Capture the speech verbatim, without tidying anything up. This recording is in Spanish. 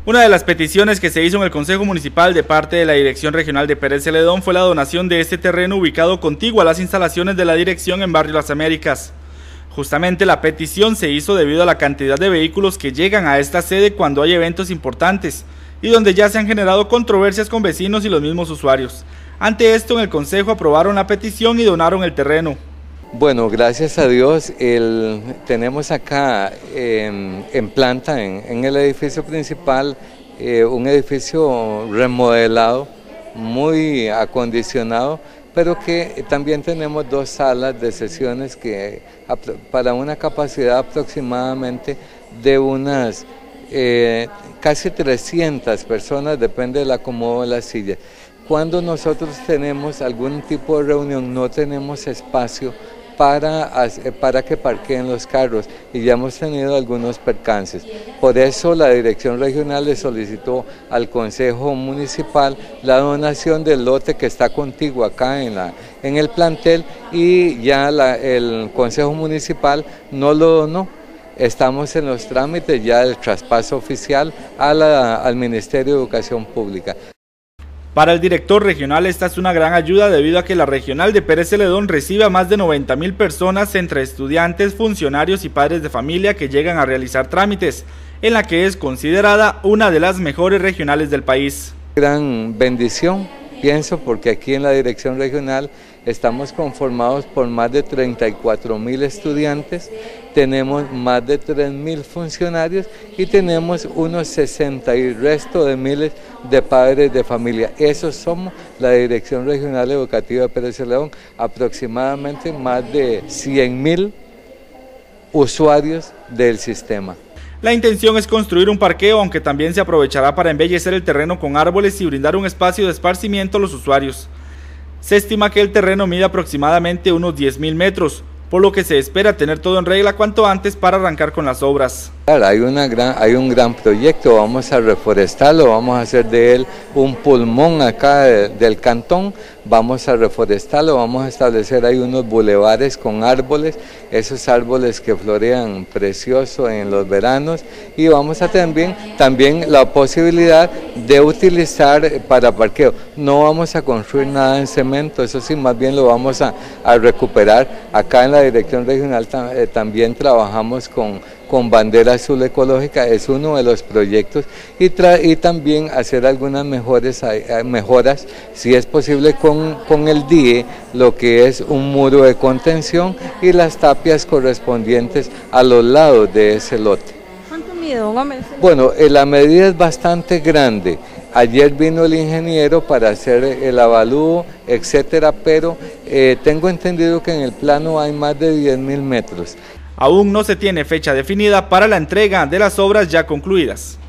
Una de las peticiones que se hizo en el Consejo Municipal de parte de la Dirección Regional de Pérez Celedón fue la donación de este terreno ubicado contiguo a las instalaciones de la dirección en Barrio Las Américas. Justamente la petición se hizo debido a la cantidad de vehículos que llegan a esta sede cuando hay eventos importantes y donde ya se han generado controversias con vecinos y los mismos usuarios. Ante esto, en el Consejo aprobaron la petición y donaron el terreno. Bueno, gracias a Dios, el, tenemos acá eh, en planta, en, en el edificio principal, eh, un edificio remodelado, muy acondicionado, pero que también tenemos dos salas de sesiones que para una capacidad aproximadamente de unas eh, casi trescientas personas, depende del acomodo de las sillas. Cuando nosotros tenemos algún tipo de reunión, no tenemos espacio Para, para que parqueen los carros y ya hemos tenido algunos percances. Por eso la Dirección Regional le solicitó al Consejo Municipal la donación del lote que está contiguo acá en, la, en el plantel y ya la, el Consejo Municipal no lo donó. Estamos en los trámites ya del traspaso oficial a la, al Ministerio de Educación Pública. Para el director regional esta es una gran ayuda debido a que la regional de Pérez Celedón recibe a más de noventa mil personas entre estudiantes, funcionarios y padres de familia que llegan a realizar trámites, en la que es considerada una de las mejores regionales del país. Gran bendición, pienso, porque aquí en la dirección regional estamos conformados por más de treinta y cuatro mil estudiantes, tenemos más de tres mil funcionarios y tenemos unos sesenta y resto de miles de padres de familia. Esos somos la Dirección Regional Educativa de Pérez Celedón, aproximadamente más de cien mil usuarios del sistema. La intención es construir un parqueo, aunque también se aprovechará para embellecer el terreno con árboles y brindar un espacio de esparcimiento a los usuarios. Se estima que el terreno mide aproximadamente unos diez mil metros, por lo que se espera tener todo en regla cuanto antes para arrancar con las obras. Hay, una gran, hay un gran proyecto, vamos a reforestarlo, vamos a hacer de él un pulmón acá de, del cantón, vamos a reforestarlo, vamos a establecer ahí unos bulevares con árboles, esos árboles que florean precioso en los veranos y vamos a también, también la posibilidad de utilizar para parqueo. No vamos a construir nada en cemento, eso sí, más bien lo vamos a, a recuperar. Acá en la Dirección Regional eh, también trabajamos con con bandera azul ecológica, es uno de los proyectos y, tra y también hacer algunas mejores, mejoras, si es posible con, con el D I E, lo que es un muro de contención y las tapias correspondientes a los lados de ese lote. ¿Cuánto mide, don Gómez? Bueno, eh, la medida es bastante grande. Ayer vino el ingeniero para hacer el avalúo, etcétera, pero eh, tengo entendido que en el plano hay más de diez mil metros. Aún no se tiene fecha definida para la entrega de las obras ya concluidas.